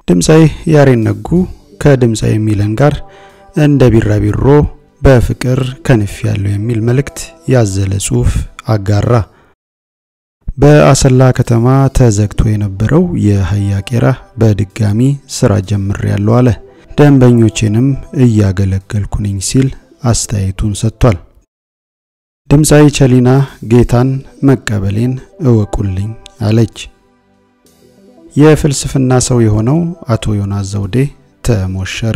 ድምጻዊ ያሬድ ነጉ ከድምጻዊ ሚለን ጋር እንደ ቢራቢሮ በፍቅር ክንፍንፍ የሚል መልእክት ያዘለ ጽሑፍ አጋራ። በአሰላ ከተማ ተዘግቶ የነበረው የአህያ ቄራ በድጋሚ ስራ ጀምሬያለሁ አለ። ደንበኞቼንም እያገለገልኩ ነኝ ሲል አስተያየቱን ሰጥቷል። ድምጻዊ ቸሊና ጌታን መቀበሌን እወቁልኝ አለች። የፍልስፍና ሰው የሆነው አቶ ዮናስ ዘውዴ ተሞሸረ።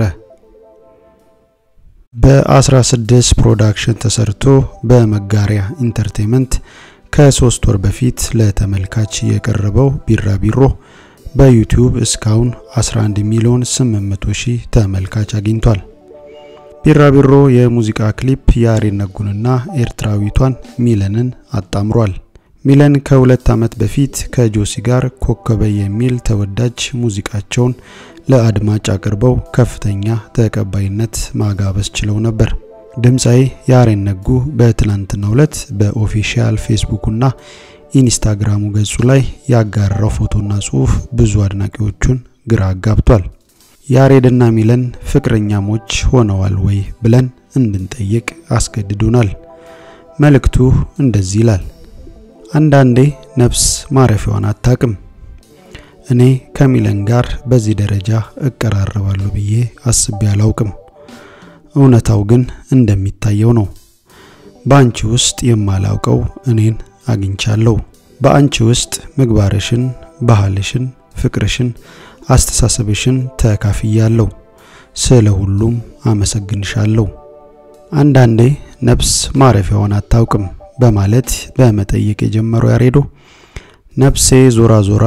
በ16 ፕሮዳክሽን ተሰርቶ በመጋሪያ ኢንተርቴይንመንት ከ3 ወር በፊት ለተመልካች የቀረበው ቢራቢሮ በዩቲዩብ እስካሁን 11,800,000 ተመልካች አግኝቷል። ቢራቢሮ የሙዚቃ ክሊፕ ያሬድ ነጉንና ኤርትራዊቷን ሚለንን አጣምሯል። ሚለን ከ2 ዓመት በፊት ከጆሲ ጋር ኮከበ የሚል ተወዳጅ ሙዚቃቸውን ለአድማጭ አቅርበው ከፍተኛ ተቀባይነት ማጋበስ ችለው ነበር። ድምጻዊ ያሬድ ነጉ በትላንትናው ዕለት በኦፊሻል ፌስቡክና ኢንስታግራሙ ገጹ ላይ ያጋራው ፎቶና ጽሑፍ ብዙ አድናቂዎቹን ግራ አጋብቷል። ያሬድና ሚለን ፍቅረኛሞች ሆነዋል ወይ ብለን እንድንጠይቅ አስገድዶናል። መልእክቱ እንደዚህ ይላል። አንዳንዴ ነፍስ ማረፊያዋን አታቅም። እኔ ከሚለን ጋር በዚህ ደረጃ እቀራረባለሁ ብዬ አስቤ አላውቅም። እውነታው ግን እንደሚታየው ነው። ባንቺ ውስጥ የማላውቀው እኔን አግኝቻለሁ። በአንቺ ውስጥ ምግባርሽን፣ ባህልሽን፣ ፍቅርሽን፣ አስተሳሰብሽን ተካፍያለሁ። ስለሁሉም አመሰግንሻለሁ። አንዳንዴ ነፍስ ማረፊያዋን አታውቅም በማለት በመጠየቅ የጀመረው ያሬዶ ነፍሴ ዞራ ዞራ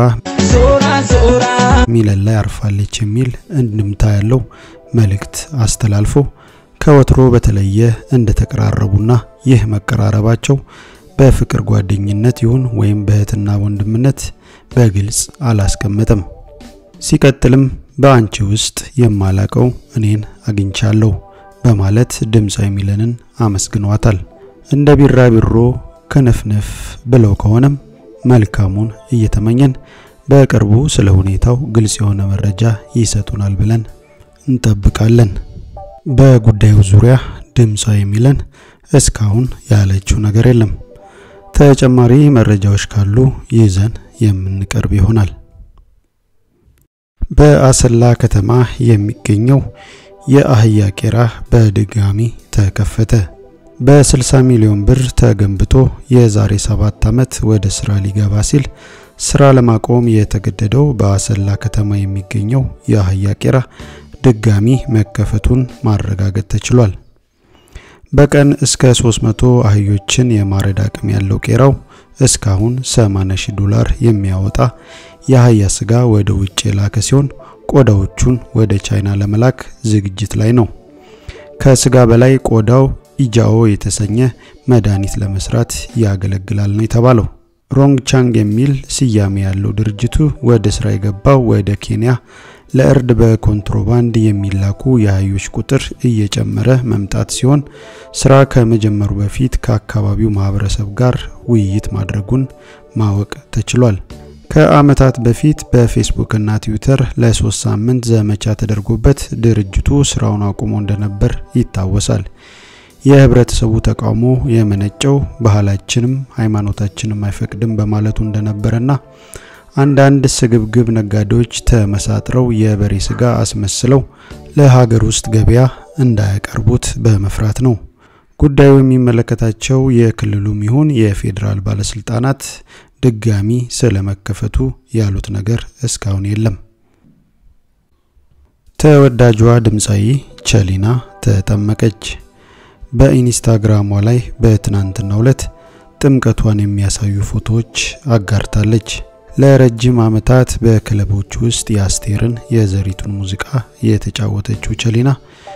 ሚለን ላይ አርፋለች የሚል እንድምታ ያለው መልእክት አስተላልፎ ከወትሮ በተለየ እንደተቀራረቡና ይህ መቀራረባቸው በፍቅር ጓደኝነት ይሁን ወይም በእህትና ወንድምነት በግልጽ አላስቀመጠም። ሲቀጥልም በአንቺ ውስጥ የማላቀው እኔን አግኝቻለሁ በማለት ድምጻዊ ሚለንን አመስግኗታል። እንደ ቢራቢሮ ክንፍንፍ ብለው ከሆነም መልካሙን እየተመኘን በቅርቡ ስለ ሁኔታው ግልጽ የሆነ መረጃ ይሰጡናል ብለን እንጠብቃለን። በጉዳዩ ዙሪያ ድምጻዊ ሚለን እስካሁን ያለችው ነገር የለም። ተጨማሪ መረጃዎች ካሉ ይዘን የምንቀርብ ይሆናል። በአሰላ ከተማ የሚገኘው የአህያ ቄራ በድጋሚ ተከፈተ። በ60 ሚሊዮን ብር ተገንብቶ የዛሬ 7 ዓመት ወደ ስራ ሊገባ ሲል ስራ ለማቆም የተገደደው በአሰላ ከተማ የሚገኘው የአህያ ቄራ ድጋሚ መከፈቱን ማረጋገጥ ተችሏል። በቀን እስከ 300 አህዮችን የማረድ አቅም ያለው ቄራው እስካሁን $80,000 የሚያወጣ የአህያ ስጋ ወደ ውጭ ላከ ሲሆን ቆዳዎቹን ወደ ቻይና ለመላክ ዝግጅት ላይ ነው። ከስጋ በላይ ቆዳው ኢጃኦ የተሰኘ መድኃኒት ለመስራት ያገለግላል ነው የተባለው። ሮንግ ቻንግ የሚል ስያሜ ያለው ድርጅቱ ወደ ስራ የገባው ወደ ኬንያ ለእርድ በኮንትሮባንድ የሚላኩ የአህዮች ቁጥር እየጨመረ መምጣት ሲሆን ስራ ከመጀመሩ በፊት ከአካባቢው ማህበረሰብ ጋር ውይይት ማድረጉን ማወቅ ተችሏል። ከአመታት በፊት በፌስቡክ እና ትዊተር ለ3 ሳምንት ዘመቻ ተደርጎበት ድርጅቱ ስራውን አቁሞ እንደነበር ይታወሳል። የህብረተሰቡ ተቃውሞ የመነጨው ባህላችንም ሃይማኖታችንም አይፈቅድም በማለቱ እንደነበረና አንዳንድ ስግብግብ ነጋዴዎች ተመሳጥረው የበሬ ስጋ አስመስለው ለሀገር ውስጥ ገበያ እንዳያቀርቡት በመፍራት ነው። ጉዳዩ የሚመለከታቸው የክልሉም ይሁን የፌደራል ባለስልጣናት ድጋሚ ስለመከፈቱ ያሉት ነገር እስካሁን የለም። ተወዳጇ ድምጻዊ ቸሊና ተጠመቀች። በኢንስታግራሟ ላይ በትናንትናው ዕለት ጥምቀቷን የሚያሳዩ ፎቶዎች አጋርታለች። ለረጅም ዓመታት በክለቦች ውስጥ ያስቴርን የዘሪቱን ሙዚቃ የተጫወተችው ቸሊና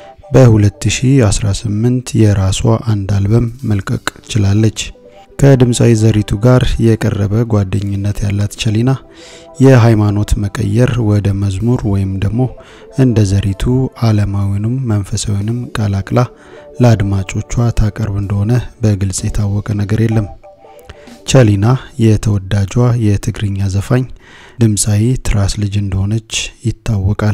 በ2018 የራሷ አንድ አልበም መልቀቅ ችላለች። ከድምጻዊ ዘሪቱ ጋር የቀረበ ጓደኝነት ያላት ቸሊና የሃይማኖት መቀየር ወደ መዝሙር ወይም ደግሞ እንደ ዘሪቱ ዓለማዊንም መንፈሳዊንም ቀላቅላ ለአድማጮቿ ታቀርብ እንደሆነ በግልጽ የታወቀ ነገር የለም። ቸሊና የተወዳጇ የትግርኛ ዘፋኝ ድምጻዊ ትራስ ልጅ እንደሆነች ይታወቃል።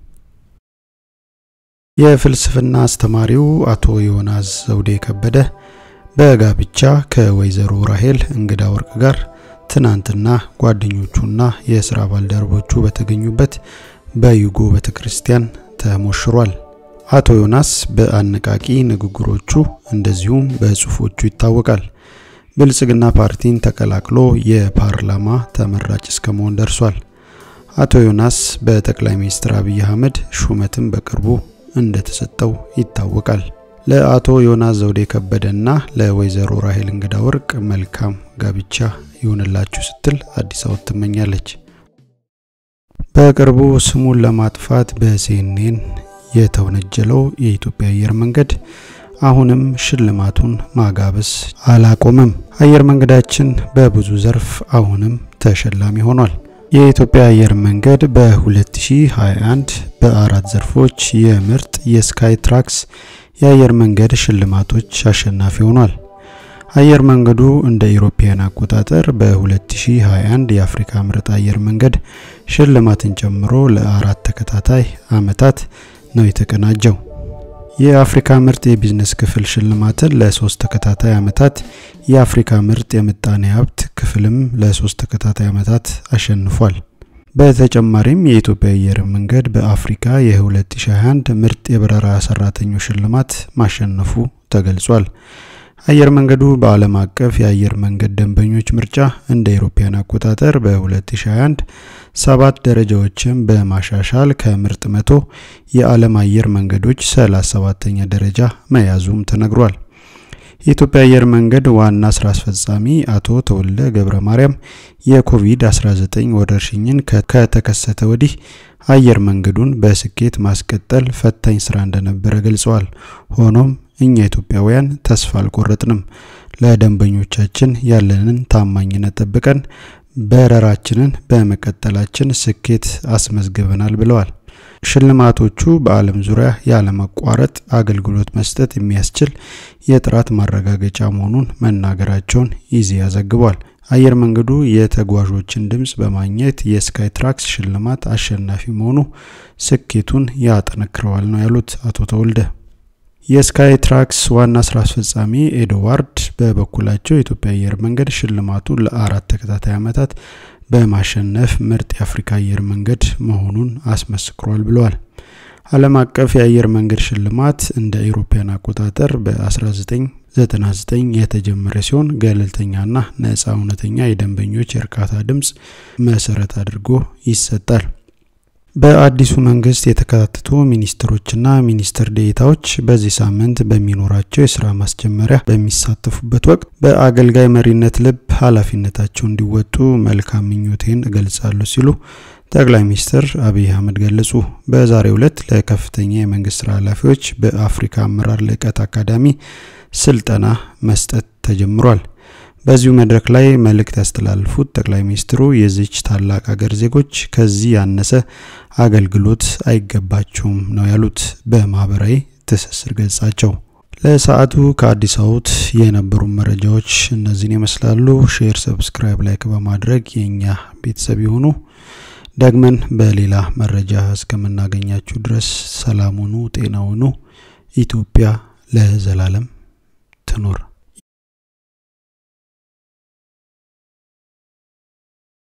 የፍልስፍና አስተማሪው አቶ ዮናስ ዘውዴ ከበደ በጋብቻ ከወይዘሮ ራሄል እንግዳ ወርቅ ጋር ትናንትና ጓደኞቹና የሥራ ባልደረቦቹ በተገኙበት በዩጎ ቤተክርስቲያን ተሞሽሯል። አቶ ዮናስ በአነቃቂ ንግግሮቹ እንደዚሁም በጽሁፎቹ ይታወቃል። ብልጽግና ፓርቲን ተቀላቅሎ የፓርላማ ተመራጭ እስከመሆን ደርሷል። አቶ ዮናስ በጠቅላይ ሚኒስትር አብይ አህመድ ሹመትን በቅርቡ እንደተሰጠው ይታወቃል። ለአቶ ዮናስ ዘውዴ ከበደና ለወይዘሮ ራሄል እንግዳ ወርቅ መልካም ጋብቻ ይሁንላችሁ ስትል አዲስ አበባ ትመኛለች። በቅርቡ ስሙን ለማጥፋት በሲኤንኤን የተወነጀለው የኢትዮጵያ አየር መንገድ አሁንም ሽልማቱን ማጋበስ አላቆመም። አየር መንገዳችን በብዙ ዘርፍ አሁንም ተሸላሚ ሆኗል። የኢትዮጵያ አየር መንገድ በ2021 በአራት ዘርፎች የምርጥ የስካይ ትራክስ የአየር መንገድ ሽልማቶች አሸናፊ ሆኗል። አየር መንገዱ እንደ ኢሮፒያን አቆጣጠር በ2021 የአፍሪካ ምርጥ አየር መንገድ ሽልማትን ጨምሮ ለአራት ተከታታይ አመታት ነው የተቀናጀው። የአፍሪካ ምርጥ የቢዝነስ ክፍል ሽልማትን ለ3 ተከታታይ አመታት የአፍሪካ ምርጥ የምጣኔ ሀብት ክፍልም ለ3 ተከታታይ አመታት አሸንፏል። በተጨማሪም የኢትዮጵያ አየር መንገድ በአፍሪካ የ2021 ምርጥ የበረራ ሰራተኞች ሽልማት ማሸነፉ ተገልጿል። አየር መንገዱ በዓለም አቀፍ የአየር መንገድ ደንበኞች ምርጫ እንደ ኢሮፒያን አቆጣጠር በ2021 7 ደረጃዎችን በማሻሻል ከምርጥ 100 የዓለም አየር መንገዶች 37ኛ ደረጃ መያዙም ተነግሯል። የኢትዮጵያ አየር መንገድ ዋና ስራ አስፈጻሚ አቶ ተወልደ ገብረ ማርያም የኮቪድ-19 ወረርሽኝን ከተከሰተ ወዲህ አየር መንገዱን በስኬት ማስቀጠል ፈታኝ ስራ እንደነበረ ገልጸዋል። ሆኖም እኛ ኢትዮጵያውያን ተስፋ አልቆረጥንም። ለደንበኞቻችን ያለንን ታማኝነት ጠብቀን በረራችንን በመቀጠላችን ስኬት አስመዝግበናል ብለዋል። ሽልማቶቹ በዓለም ዙሪያ ያለማቋረጥ አገልግሎት መስጠት የሚያስችል የጥራት ማረጋገጫ መሆኑን መናገራቸውን ኢዜአ ዘግቧል። አየር መንገዱ የተጓዦችን ድምጽ በማግኘት የስካይ ትራክስ ሽልማት አሸናፊ መሆኑ ስኬቱን ያጠነክረዋል ነው ያሉት አቶ ተወልደ። የስካይ ትራክስ ዋና ስራ አስፈጻሚ ኤድዋርድ በበኩላቸው የኢትዮጵያ አየር መንገድ ሽልማቱን ለአራት ተከታታይ አመታት በማሸነፍ ምርጥ የአፍሪካ አየር መንገድ መሆኑን አስመስክሯል ብለዋል። ዓለም አቀፍ የአየር መንገድ ሽልማት እንደ ኢሮፒያን አቆጣጠር በ1999 የተጀመረ ሲሆን ገለልተኛና ነፃ እውነተኛ የደንበኞች እርካታ ድምጽ መሰረት አድርጎ ይሰጣል። በአዲሱ መንግስት የተካተቱ ሚኒስትሮችና ሚኒስትር ዴኤታዎች በዚህ ሳምንት በሚኖራቸው የሥራ ማስጀመሪያ በሚሳተፉበት ወቅት በአገልጋይ መሪነት ልብ ኃላፊነታቸውን እንዲወጡ መልካም ምኞቴን እገልጻለሁ ሲሉ ጠቅላይ ሚኒስትር አብይ አህመድ ገለጹ። በዛሬው ዕለት ለከፍተኛ የመንግስት ኃላፊዎች በአፍሪካ አመራር ልቀት አካዳሚ ስልጠና መስጠት ተጀምሯል። በዚሁ መድረክ ላይ መልእክት ያስተላልፉት ጠቅላይ ሚኒስትሩ የዚች ታላቅ ሀገር ዜጎች ከዚህ ያነሰ አገልግሎት አይገባቸውም ነው ያሉት በማህበራዊ ትስስር ገጻቸው። ለሰዓቱ ከአዲስ አበባ የነበሩ መረጃዎች እነዚህን ይመስላሉ። ሼር፣ ሰብስክራይብ፣ ላይክ በማድረግ የኛ ቤተሰብ ይሁኑ። ደግመን በሌላ መረጃ እስከምናገኛችሁ ድረስ ሰላም ሁኑ፣ ጤና ሁኑ። ኢትዮጵያ ለዘላለም ትኖር።